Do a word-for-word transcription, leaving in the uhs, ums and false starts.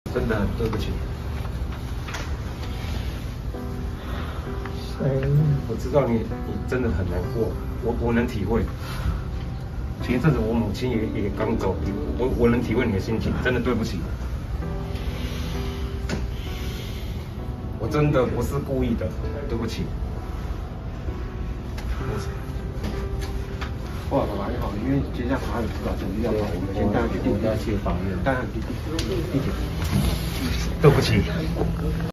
真的很对不起。我知道你你真的很难过，我我能体会。前一阵子我母亲也也刚走，我我能体会你的心情，真的对不起。我真的不是故意的，对不起。 哇，爸爸你好，因为接下来还有辅导程序要跑，我们先带去地检， 要去法院。 带去地地检。 对不起。